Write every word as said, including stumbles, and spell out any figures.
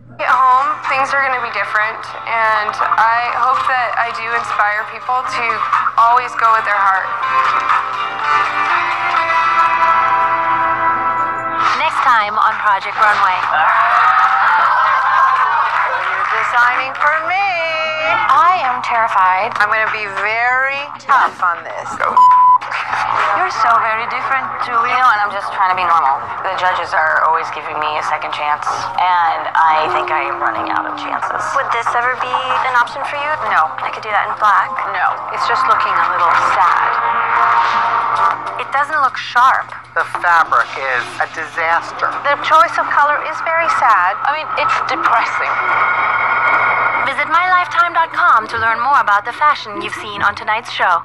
At home, things are going to be different, and I hope that I do inspire people to always go with their heart. Next time on Project Runway. You're designing for me. I am terrified. I'm going to be very tough on this. You're so very different, Julie. You know, and I'm just trying to be normal. The judges are always giving me a second chance, and I think I am running out of chances. Would this ever be an option for you? No. I could do that in black. No, it's just looking a little sad. It doesn't look sharp. The fabric is a disaster. The choice of color is very sad. I mean, it's depressing. Visit my lifetime dot com to learn more about the fashion you've seen on tonight's show.